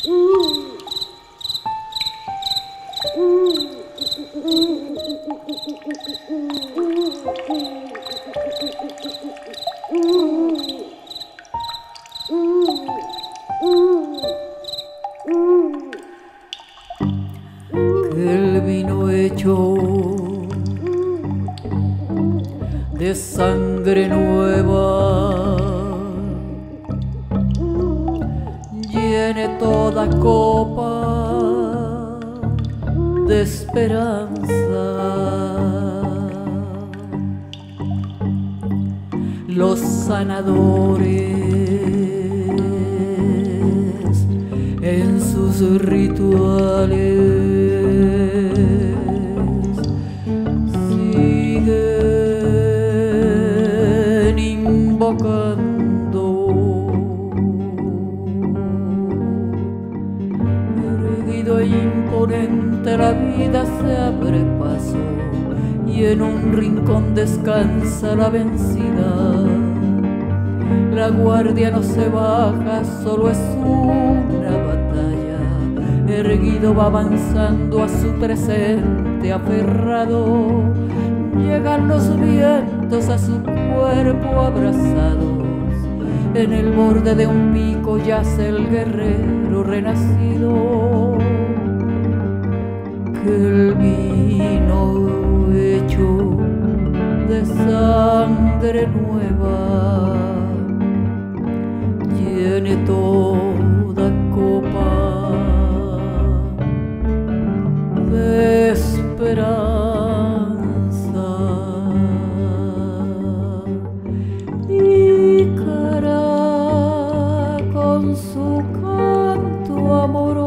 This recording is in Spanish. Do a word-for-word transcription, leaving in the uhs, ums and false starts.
Que el vino hecho de sangre nueva llene toda copa de esperanza. Los sanadores en sus rituales siguen invocando. Erguido e imponente la vida se abre paso y en un rincón descansa la vencida. La guardia no se baja, solo es una batalla. Erguido va avanzando a su presente aferrado. Llegan los vientos a su cuerpo abrazados. En el borde de un pico yace el guerrero renacido. Que el vino hecho de sangre nueva llene toda copa de esperanza. Y cara con su canto amoroso